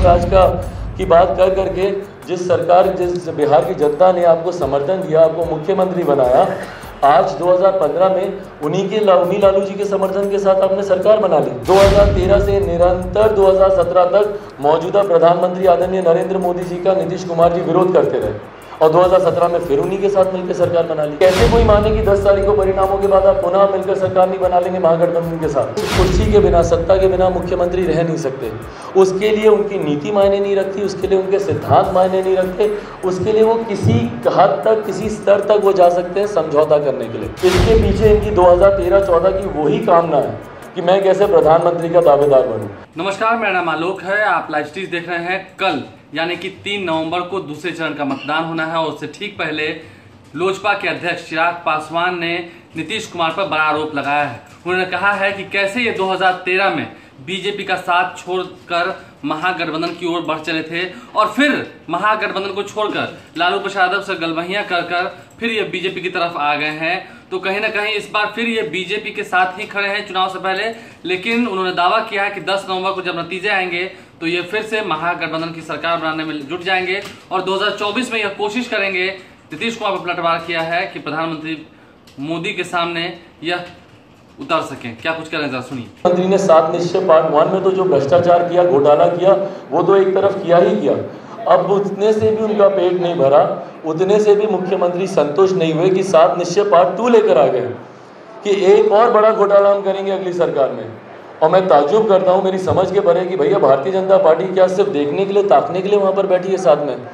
राज का की बात कर करके जिस बिहार की जनता ने आपको समर्थन दिया, आपको मुख्यमंत्री बनाया, आज 2015 में उन्हीं लालू जी के समर्थन के साथ आपने सरकार बना ली। 2013 से निरंतर 2017 तक मौजूदा प्रधानमंत्री आदरणीय नरेंद्र मोदी जी का नीतीश कुमार जी विरोध करते रहे और 2017 में फिर उन्हीं के साथ मिलकर सरकार बना ली। कैसे कोई माने कि 10 तारीख को परिणामों के बाद आप पुनः मिलकर सरकार नहीं बना लेंगे महागठबंधन के साथ? कुर्सी के बिना, सत्ता के बिना मुख्यमंत्री रह नहीं सकते। उसके लिए उनकी नीति मायने नहीं रखती, उसके लिए उनके सिद्धांत मायने नहीं रखते, उसके लिए वो किसी हद तक, किसी स्तर तक वो जा सकते हैं समझौता करने के लिए। इसके पीछे इनकी 2013-14 की वही कामना है कि मैं कैसे प्रधानमंत्री का दावेदार बनूं। नमस्कार, मेरा नाम आलोक है। आप लाइव स्ट्रीम देख रहे हैं। कल यानी कि 3 नवंबर को दूसरे चरण का मतदान होना है और उससे ठीक पहले लोजपा के अध्यक्ष चिराग पासवान ने नीतीश कुमार पर बड़ा आरोप लगाया है। उन्होंने कहा है कि कैसे ये 2013 में बीजेपी का साथ छोड़कर महागठबंधन की ओर बढ़ चले थे और फिर महागठबंधन को छोड़कर लालू प्रसाद यादव से गलबहियां कर फिर ये बीजेपी की तरफ आ गए हैं। तो कहीं ना कहीं इस बार फिर ये बीजेपी के साथ ही खड़े हैं चुनाव से पहले, लेकिन उन्होंने दावा किया है कि 10 नवंबर को जब नतीजे आएंगे तो ये फिर से महागठबंधन की सरकार बनाने में जुट जाएंगे और 2024 में यह कोशिश करेंगे। नीतीश कुमार पर पलटवार किया है कि प्रधानमंत्री मोदी के सामने यह उतर सकें। क्या कुछ कह रहे हैं, जरा सुनिए। मंत्री ने 7 निश्चय पार्ट 1 में तो जो भ्रष्टाचार किया, घोटाला किया, वो तो एक तरफ किया ही किया। अब उतने से भी उनका पेट नहीं भरा, उतने से भी मुख्यमंत्री संतुष्ट नहीं हुए कि 7 निश्चय पार्ट 2 लेकर आ गए कि एक और बड़ा घोटाला हम करेंगे अगली सरकार में। और मैं ताज्जुब करता हूँ, मेरी समझ के परे कि भैया भारतीय जनता पार्टी क्या सिर्फ देखने के लिए, ताकने के लिए वहाँ पर बैठी है साथ में?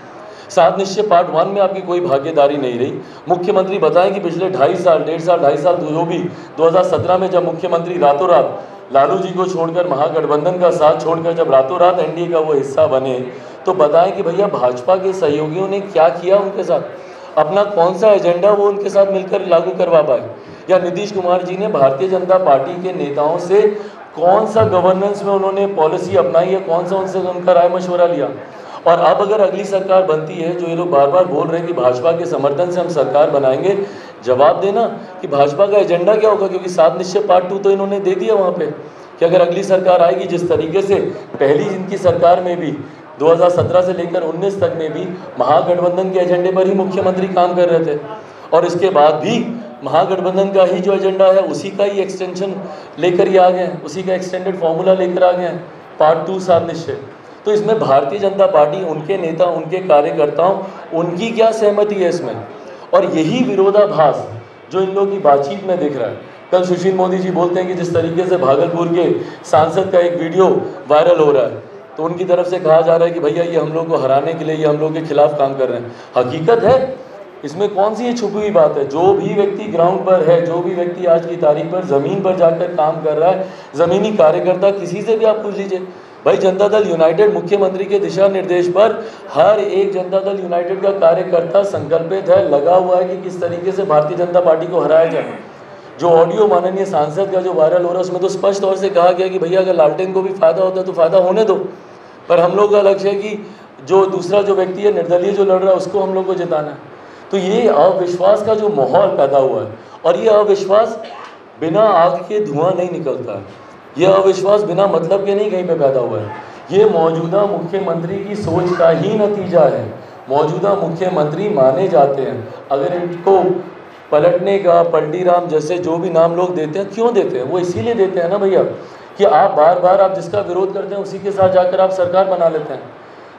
7 निश्चय पार्ट 1 में आपकी कोई भागीदारी नहीं रही। मुख्यमंत्री बताएं कि पिछले 2.5 साल, 1.5 साल जो भी 2017 में जब मुख्यमंत्री रातों रात लालू जी को छोड़कर, महागठबंधन का साथ छोड़कर जब रातों रात एनडीए का वो हिस्सा बने, तो बताएं कि भैया भाजपा के सहयोगियों ने क्या किया उनके साथ, अपना कौन सा एजेंडा वो उनके साथ मिलकर लागू करवा पाए, या नीतीश कुमार जी ने भारतीय जनता पार्टी के नेताओं से कौन सा गवर्नेंस में उन्होंने पॉलिसी अपनाई है, कौन सा उनसे उनका राय मशवरा लिया। और अब अगर अगली सरकार बनती है, जो ये लोग बार बार बोल रहे हैं कि भाजपा के समर्थन से हम सरकार बनाएंगे, जवाब देना कि भाजपा का एजेंडा क्या होगा, क्योंकि 7 निश्चय पार्ट 2 तो इन्होंने दे दिया वहाँ पे कि अगर अगली सरकार आएगी, जिस तरीके से पहली इनकी सरकार में भी 2017 से लेकर 19 तक में भी महागठबंधन के एजेंडे पर ही मुख्यमंत्री काम कर रहे थे और इसके बाद भी महागठबंधन का ही जो एजेंडा है उसी का ही एक्सटेंशन लेकर ही आ गए, उसी का एक्सटेंडेड फॉर्मूला लेकर आ गए पार्ट 2 7 निश्चय। तो इसमें भारतीय जनता पार्टी, उनके नेता, उनके कार्यकर्ताओं, उनकी क्या सहमति है इसमें? और यही विरोधाभास जो इन लोगों की बातचीत में दिख रहा है। कल सुशील मोदी जी बोलते हैं कि जिस तरीके से भागलपुर के सांसद का एक वीडियो वायरल हो रहा है, तो उनकी तरफ से कहा जा रहा है कि भैया ये हम लोग को हराने के लिए, ये हम लोग के खिलाफ काम कर रहे हैं। हकीकत है, इसमें कौन सी ये छुपी हुई बात है? जो भी व्यक्ति ग्राउंड पर है, जो भी व्यक्ति आज की तारीख पर ज़मीन पर जाकर काम कर रहा है, ज़मीनी कार्यकर्ता, किसी से भी आप पूछ लीजिए भाई, जनता दल यूनाइटेड मुख्यमंत्री के दिशा निर्देश पर हर एक जनता दल यूनाइटेड का कार्यकर्ता संकल्पित है, लगा हुआ है कि किस तरीके से भारतीय जनता पार्टी को हराया जाए। जो ऑडियो माननीय सांसद का जो वायरल हो रहा है, उसमें तो स्पष्ट तौर से कहा गया कि भैया अगर लालटेन को भी फायदा होता है तो फायदा होने दो, पर हम लोग का लक्ष्य है कि जो दूसरा जो व्यक्ति है, निर्दलीय जो लड़ रहा है, उसको हम लोग को जिताना है। तो ये अविश्वास का जो माहौल पैदा हुआ है, और ये अविश्वास बिना आग के धुआं नहीं निकलता है, ये अविश्वास बिना मतलब के नहीं कहीं पे पैदा हुआ है। ये मौजूदा मुख्यमंत्री की सोच का ही नतीजा है। मौजूदा मुख्यमंत्री माने जाते हैं, अगर इनको पलटने का, पलटी राम जैसे जो भी नाम लोग देते हैं, क्यों देते हैं? वो इसीलिए देते हैं ना भैया कि आप बार बार आप जिसका विरोध करते हैं उसी के साथ जाकर आप सरकार बना लेते हैं।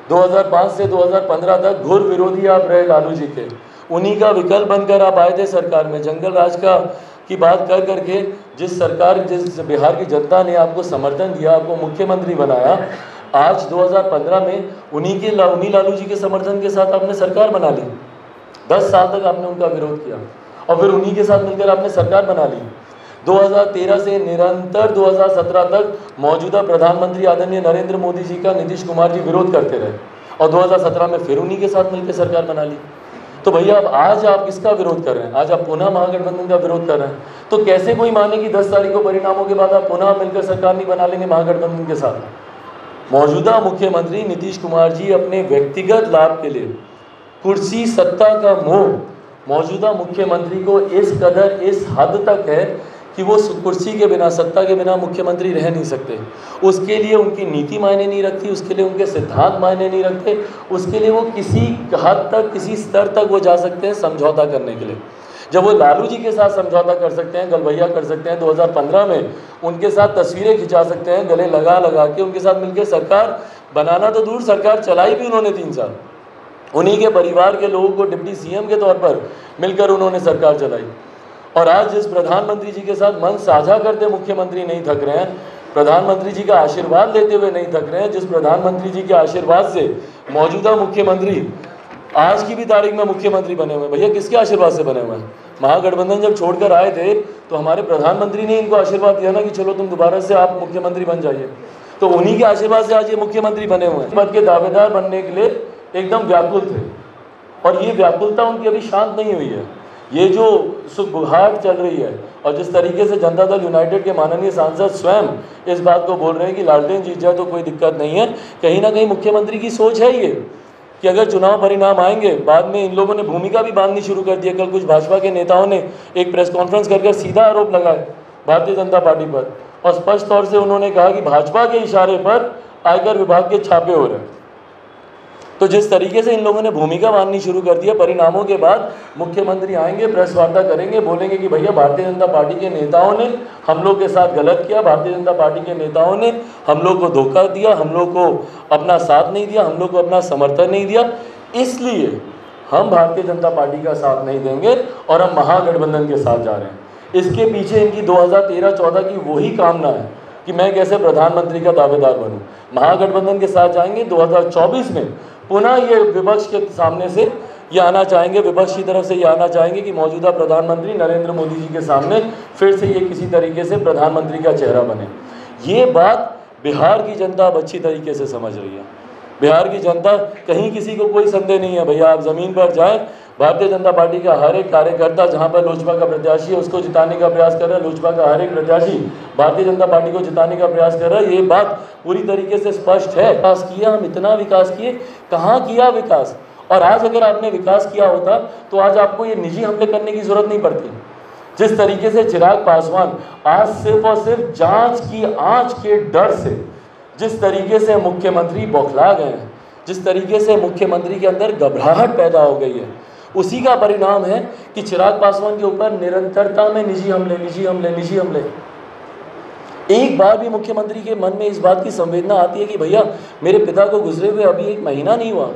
2005 से 2015 तक घोर विरोधी आप रहे लालू जी के, उन्हीं का विकल्प बनकर आप आए थे सरकार में। जंगल राज की बात कर करके जिस बिहार की जनता ने आपको समर्थन दिया, आपको मुख्यमंत्री बनाया, आज 2015 में उन्हीं लालू जी के समर्थन के साथ आपने सरकार बना ली। 10 साल तक आपने उनका विरोध किया और फिर उन्हीं के साथ मिलकर आपने सरकार बना ली। 2013 से निरंतर 2017 तक मौजूदा प्रधानमंत्री आदरणीय नरेंद्र मोदी जी का नीतीश कुमार जी विरोध करते रहे और 2017 में फिर उन्हीं के साथ मिलकर सरकार बना ली। तो भैया अब आज आप किसका विरोध कर रहे हैं? आज आप पुनः महागठबंधन का विरोध कर रहे हैं। तो कैसे कोई माने कि 10 तारीख को परिणामों के बाद आप पुनः मिलकर सरकार नहीं बना लेंगे महागठबंधन के साथ? मौजूदा मुख्यमंत्री नीतीश कुमार जी अपने व्यक्तिगत लाभ के लिए, कुर्सी, सत्ता का मोह मौजूदा मुख्यमंत्री को इस कदर, इस हद तक है कि वो कुर्सी के बिना, सत्ता के बिना मुख्यमंत्री रह नहीं सकते। उसके लिए उनकी नीति मायने नहीं रखती, उसके लिए उनके सिद्धांत मायने नहीं रखते, उसके लिए वो किसी हद तक, किसी स्तर तक वो जा सकते हैं समझौता करने के लिए। जब वो लालू जी के साथ समझौता कर सकते हैं, गलबैया कर सकते हैं 2015 में, उनके साथ तस्वीरें खिंचा सकते हैं गले लगा लगा के, उनके साथ मिलकर सरकार बनाना तो दूर, सरकार चलाई भी उन्होंने 3 साल, उन्हीं के परिवार के लोगों को डिप्टी सीएम के तौर पर मिलकर उन्होंने सरकार चलाई। और आज जिस प्रधानमंत्री जी के साथ मन साझा करते मुख्यमंत्री नहीं थक रहे हैं, प्रधानमंत्री जी का आशीर्वाद लेते हुए नहीं थक रहे हैं, जिस प्रधानमंत्री जी के आशीर्वाद से मौजूदा मुख्यमंत्री आज की भी तारीख में मुख्यमंत्री बने हुए हैं, भैया किसके आशीर्वाद से बने हुए हैं? महागठबंधन जब छोड़कर आए थे तो हमारे प्रधानमंत्री ने इनको आशीर्वाद दिया ना कि चलो तुम दोबारा से आप मुख्यमंत्री बन जाइए, तो उन्हीं के आशीर्वाद से आज ये मुख्यमंत्री बने हुए हैं। पद के दावेदार बनने के लिए एकदम व्याकुल थे, और ये व्याकुलता उनकी अभी शांत नहीं हुई है। ये जो सुगबुगाहट चल रही है, और जिस तरीके से जनता दल यूनाइटेड के माननीय सांसद स्वयं इस बात को बोल रहे हैं कि लालटेन जीत जाए तो कोई दिक्कत नहीं है, कहीं ना कहीं मुख्यमंत्री की सोच है ये कि अगर चुनाव परिणाम आएंगे, बाद में इन लोगों ने भूमिका भी बांधनी शुरू कर दी है। कल कुछ भाजपा के नेताओं ने एक प्रेस कॉन्फ्रेंस करके सीधा आरोप लगाए भारतीय जनता पार्टी पर, और स्पष्ट तौर से उन्होंने कहा कि भाजपा के इशारे पर आयकर विभाग के छापे हो रहे हैं। तो जिस तरीके से इन लोगों ने भूमिका बांधनी शुरू कर दी है, परिणामों के बाद मुख्यमंत्री आएंगे, प्रेस वार्ता करेंगे, बोलेंगे कि भैया भारतीय जनता पार्टी के नेताओं ने हम लोग के साथ गलत किया, भारतीय जनता पार्टी के नेताओं ने हम लोग को धोखा दिया, हम लोग को अपना साथ नहीं दिया, हम लोग को अपना समर्थन नहीं दिया, इसलिए हम भारतीय जनता पार्टी का साथ नहीं देंगे और हम महागठबंधन के साथ जा रहे हैं। इसके पीछे इनकी 2013-14 की वही कामना है कि मैं कैसे प्रधानमंत्री का दावेदार बनूं। महागठबंधन के साथ जाएंगे, 2024 में पुनः ये विपक्ष के सामने से ये आना चाहेंगे, विपक्ष की तरफ से ये आना चाहेंगे कि मौजूदा प्रधानमंत्री नरेंद्र मोदी जी के सामने फिर से ये किसी तरीके से प्रधानमंत्री का चेहरा बने। ये बात बिहार की जनता अब अच्छी तरीके से समझ रही है। बिहार की जनता, कहीं किसी को कोई संदेह नहीं है भैया, आप ज़मीन पर जाएं, भारतीय जनता पार्टी का हर एक कार्यकर्ता जहां पर लोजपा का प्रत्याशी है उसको जिताने का प्रयास कर रहा है, लोजपा का हर एक प्रत्याशी भारतीय जनता पार्टी को जिताने का प्रयास कर रहा है। ये बात पूरी तरीके से स्पष्ट है। विकास किया, हम इतना विकास किए, कहाँ किया विकास? और आज अगर आपने विकास किया होता तो आज आपको ये निजी हमले करने की जरूरत नहीं पड़ती। जिस तरीके से चिराग पासवान आज सिर्फ और सिर्फ जांच की आंच के डर से जिस तरीके से मुख्यमंत्री बौखला गए हैं, जिस तरीके से मुख्यमंत्री के अंदर घबराहट पैदा हो गई है, उसी का परिणाम है कि चिराग पासवान के ऊपर निरंतरता में निजी हमले, निजी हमले, निजी हमले। एक बार भी मुख्यमंत्री के मन में इस बात की संवेदना आती है कि भैया मेरे पिता को गुजरे हुए अभी 1 महीना नहीं हुआ,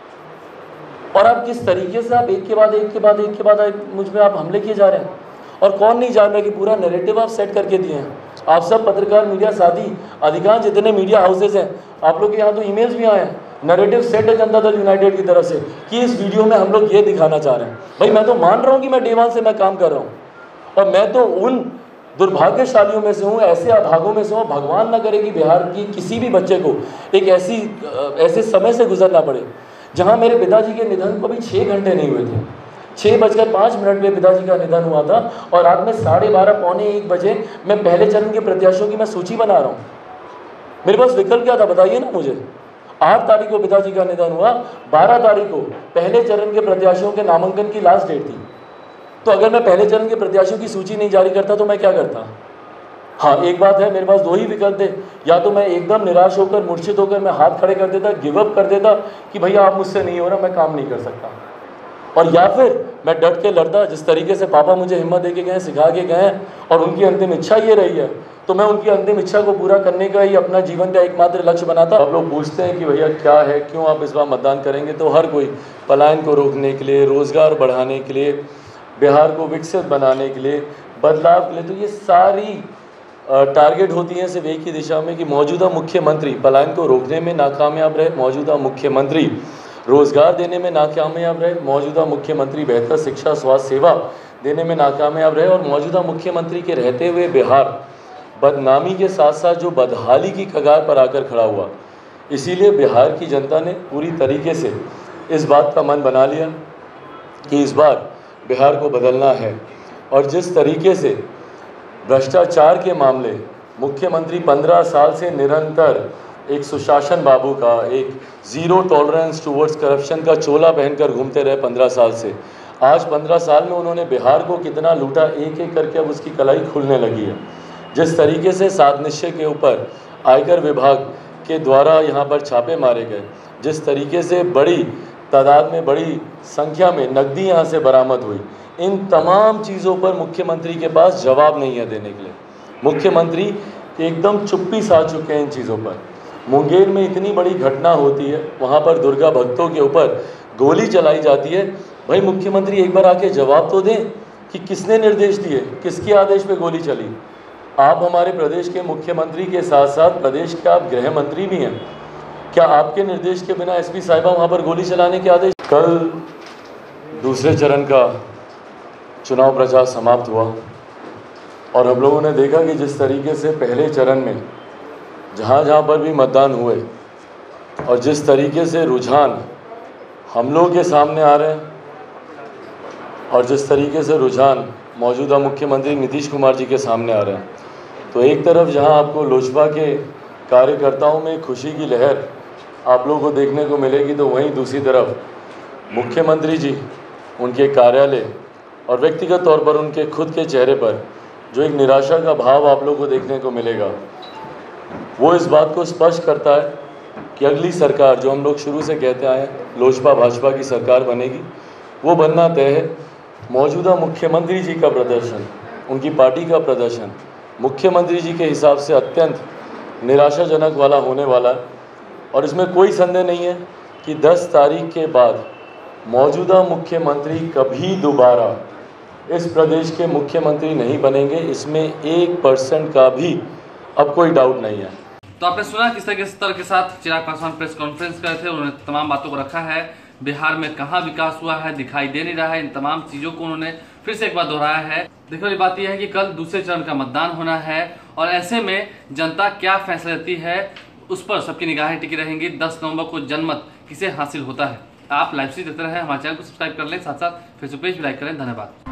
और आप किस तरीके से आप एक के बाद एक के बाद एक के बाद मुझ पर आप हमले किए जा रहे हैं, और कौन नहीं जान रहा कि पूरा नैरेटिव आप सेट करके दिए हैं। आप सब पत्रकार, मीडिया साथी, अधिकांश जितने मीडिया हाउसेज हैं, आप लोग के यहाँ तो ईमेल्स भी आए हैं, नैरेटिव सेट है जनता दल यूनाइटेड की तरफ से कि इस वीडियो में हम लोग ये दिखाना चाह रहे हैं। भाई मैं तो मान रहा हूँ कि मैं डे 1 से मैं काम कर रहा हूँ, और मैं तो उन दुर्भाग्यशालियों में से हूँ, ऐसे अभागों में से हूँ, भगवान ना करे कि बिहार की किसी भी बच्चे को एक ऐसे समय से गुजरना पड़े जहाँ मेरे पिताजी के निधन को भी 6 घंटे नहीं हुए थे। 6:05 पे पिताजी का निधन हुआ था, और रात में 12:30 पौने 1 बजे मैं पहले चरण के प्रत्याशियों की मैं सूची बना रहा हूँ। मेरे पास विकल्प क्या था बताइए ना मुझे। 8 तारीख को पिताजी का निधन हुआ, 12 तारीख को पहले चरण के प्रत्याशियों के नामांकन की लास्ट डेट थी। तो अगर मैं पहले चरण के प्रत्याशियों की सूची नहीं जारी करता तो मैं क्या करता? हाँ, एक बात है, मेरे पास 2 ही विकल्प थे। या तो मैं एकदम निराश होकर, मूर्छित होकर मैं हाथ खड़े कर देता, गिव अप कर देता कि भैया आप मुझसे नहीं हो रहा, मैं काम नहीं कर सकता, और या फिर मैं डट के लड़ता। जिस तरीके से पापा मुझे हिम्मत दे के गए, सिखा के गए, और उनकी अंतिम इच्छा ये रही है, तो मैं उनकी अंतिम इच्छा को पूरा करने का ही अपना जीवन का एकमात्र लक्ष्य बनाता। अब लोग पूछते हैं कि भैया क्या है, क्यों आप इस बार मतदान करेंगे? तो हर कोई पलायन को रोकने के लिए, रोजगार बढ़ाने के लिए, बिहार को विकसित बनाने के लिए, बदलाव के लिए, तो ये सारी टारगेट होती हैं सिर्फ एक ही दिशा में कि मौजूदा मुख्यमंत्री पलायन को रोकने में नाकामयाब रहे, मौजूदा मुख्यमंत्री रोजगार देने में नाकामयाब रहे, मौजूदा मुख्यमंत्री बेहतर शिक्षा स्वास्थ्य सेवा देने में नाकामयाब रहे, और मौजूदा मुख्यमंत्री के रहते हुए बिहार बदनामी के साथ साथ जो बदहाली की कगार पर आकर खड़ा हुआ। इसीलिए बिहार की जनता ने पूरी तरीके से इस बात का मन बना लिया कि इस बार बिहार को बदलना है। और जिस तरीके से भ्रष्टाचार के मामले मुख्यमंत्री 15 साल से निरंतर एक सुशासन बाबू का, एक ज़ीरो टॉलरेंस टुवर्ड्स करप्शन का चोला पहनकर घूमते रहे 15 साल से, आज 15 साल में उन्होंने बिहार को कितना लूटा, एक एक करके अब उसकी कलाई खुलने लगी है। जिस तरीके से सात निश्चय के ऊपर आयकर विभाग के द्वारा यहाँ पर छापे मारे गए, जिस तरीके से बड़ी तादाद में, बड़ी संख्या में नकदी यहाँ से बरामद हुई, इन तमाम चीज़ों पर मुख्यमंत्री के पास जवाब नहीं है देने के लिए। मुख्यमंत्री एकदम चुप्पी सा चुके हैं इन चीज़ों पर। मुंगेर में इतनी बड़ी घटना होती है, वहाँ पर दुर्गा भक्तों के ऊपर गोली चलाई जाती है। भाई मुख्यमंत्री एक बार आके जवाब तो दें कि किसने निर्देश दिए, किसके आदेश पे गोली चली। आप हमारे प्रदेश के मुख्यमंत्री के साथ साथ प्रदेश के आप गृह मंत्री भी हैं, क्या आपके निर्देश के बिना एसपी साहिबा वहाँ पर गोली चलाने के आदेश? कल दूसरे चरण का चुनाव प्रचार समाप्त हुआ और हम लोगों ने देखा कि जिस तरीके से पहले चरण में जहाँ जहाँ पर भी मतदान हुए और जिस तरीके से रुझान हम लोगों के सामने आ रहे हैं और जिस तरीके से रुझान मौजूदा मुख्यमंत्री नीतीश कुमार जी के सामने आ रहे हैं, तो एक तरफ जहां आपको लोजपा के कार्यकर्ताओं में खुशी की लहर आप लोगों को देखने को मिलेगी, तो वहीं दूसरी तरफ मुख्यमंत्री जी, उनके कार्यालय और व्यक्तिगत तौर पर उनके खुद के चेहरे पर जो एक निराशा का भाव आप लोगों को देखने को मिलेगा, वो इस बात को स्पष्ट करता है कि अगली सरकार जो हम लोग शुरू से कहते आए हैं लोजपा भाजपा की सरकार बनेगी, वो बनना तय है। मौजूदा मुख्यमंत्री जी का प्रदर्शन, उनकी पार्टी का प्रदर्शन मुख्यमंत्री जी के हिसाब से अत्यंत निराशाजनक वाला होने वाला है और इसमें कोई संदेह नहीं है कि 10 तारीख के बाद मौजूदा मुख्यमंत्री कभी दोबारा इस प्रदेश के मुख्यमंत्री नहीं बनेंगे। इसमें 1% का भी अब कोई डाउट नहीं है। तो आपने सुना किस तरह के साथ चिराग पासवान प्रेस कॉन्फ्रेंस करे थे, उन्होंने तमाम बातों को रखा है। बिहार में कहाँ विकास हुआ है दिखाई दे नहीं रहा है, इन तमाम चीजों को उन्होंने फिर से एक बार दोहराया है। देखने वाली बात यह है कि कल दूसरे चरण का मतदान होना है और ऐसे में जनता क्या फैसला लेती है उस पर सबकी निगाहें टिकी रहेंगी। 10 नवंबर को जनमत किसे हासिल होता है। आप लाइव से देखते रहे, हमारे चैनल को सब्सक्राइब कर लें, साथ साथ फेसबुक पेज भी लाइक करें। धन्यवाद।